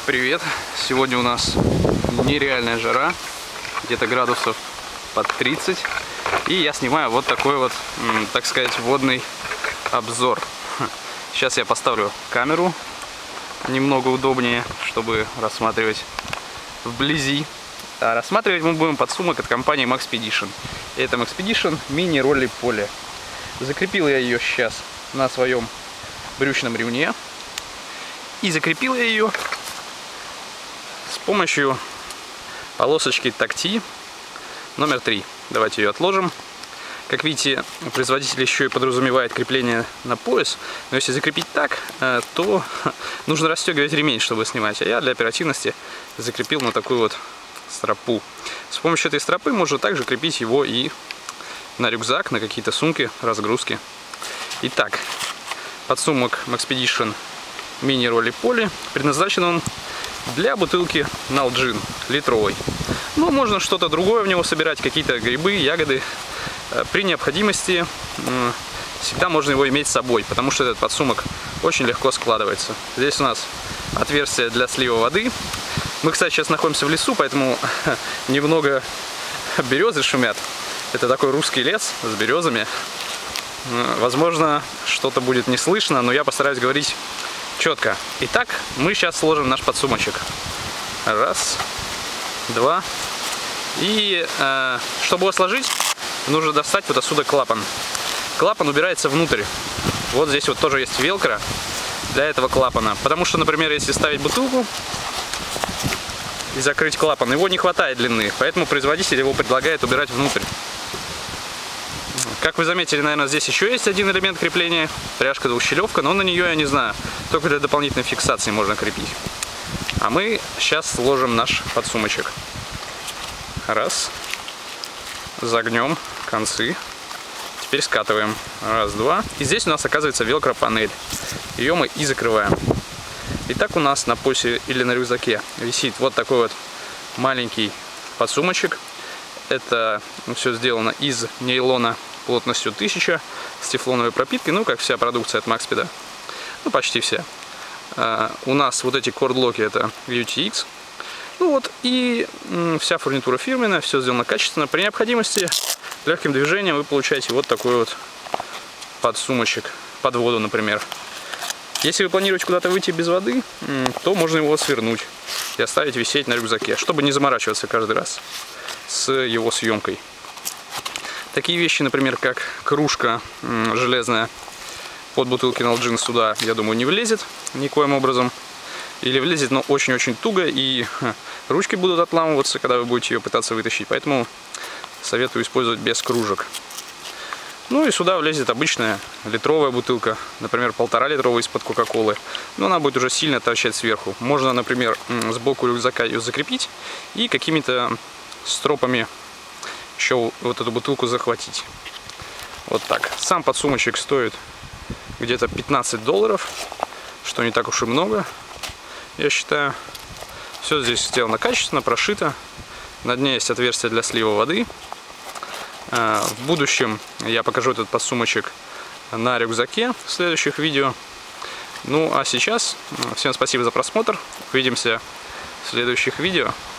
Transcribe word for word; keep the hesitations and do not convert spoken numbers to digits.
Привет! Сегодня у нас нереальная жара, где-то градусов под тридцать. И я снимаю вот такой вот, так сказать, водный обзор. Сейчас я поставлю камеру немного удобнее, чтобы рассматривать вблизи. А рассматривать мы будем подсумок от компании Maxpedition. Это Maxpedition Mini Rolly Poly. Закрепил я ее сейчас на своем брючном ремне. И закрепил я ее с помощью полосочки такти номер три. Давайте ее отложим. Как видите, производитель еще и подразумевает крепление на пояс. Но если закрепить так, то нужно расстегивать ремень, чтобы снимать. А я для оперативности закрепил на такую вот стропу. С помощью этой стропы можно также крепить его и на рюкзак, на какие-то сумки, разгрузки. Итак, подсумок Maxpedition Mini Rolly Poly. Предназначен он для бутылки Nalgene литровой. Ну, можно что-то другое в него собирать, какие-то грибы, ягоды. При необходимости всегда можно его иметь с собой, потому что этот подсумок очень легко складывается. Здесь у нас отверстие для слива воды. Мы, кстати, сейчас находимся в лесу, поэтому немного березы шумят. Это такой русский лес с березами. Возможно, что-то будет не слышно, но я постараюсь говорить четко. Итак, мы сейчас сложим наш подсумочек. Раз, два. И э, чтобы его сложить, нужно достать вот отсюда клапан. Клапан убирается внутрь. Вот здесь вот тоже есть велкро для этого клапана. Потому что, например, если ставить бутылку и закрыть клапан, его не хватает длины. Поэтому производитель его предлагает убирать внутрь. Как вы заметили, наверное, здесь еще есть один элемент крепления. Пряжка двухщелевка, но на нее я не знаю. Только для дополнительной фиксации можно крепить. А мы сейчас сложим наш подсумочек. Раз. Загнем концы. Теперь скатываем. Раз, два. И здесь у нас оказывается велкро панель. Ее мы и закрываем. Итак, у нас на поясе или на рюкзаке висит вот такой вот маленький подсумочек. Это все сделано из нейлона плотностью тысяча с тефлоновой пропиткой, ну как вся продукция от Maxped, ну почти вся. А, у нас вот эти корд-блоки это ю ти икс. Ну вот и м, вся фурнитура фирменная, все сделано качественно. При необходимости легким движением вы получаете вот такой вот подсумочек под воду, например. Если вы планируете куда-то выйти без воды, м, то можно его свернуть и оставить висеть на рюкзаке, чтобы не заморачиваться каждый раз с его съемкой. Такие вещи, например, как кружка м, железная под бутылки Nalgene сюда, я думаю, не влезет никоим образом. Или влезет, но очень-очень туго, и ха, ручки будут отламываться, когда вы будете ее пытаться вытащить. Поэтому советую использовать без кружек. Ну и сюда влезет обычная литровая бутылка, например, полтора литровая из-под кока-колы. Но она будет уже сильно торчать сверху. Можно, например, сбоку рюкзака ее закрепить и какими-то стропами еще вот эту бутылку захватить. Вот так. Сам подсумочек стоит где-то пятнадцать долларов, что не так уж и много, я считаю. Все здесь сделано качественно, прошито. На дне есть отверстие для слива воды. В будущем я покажу этот подсумочек на рюкзаке в следующих видео. Ну а сейчас всем спасибо за просмотр. Увидимся в следующих видео.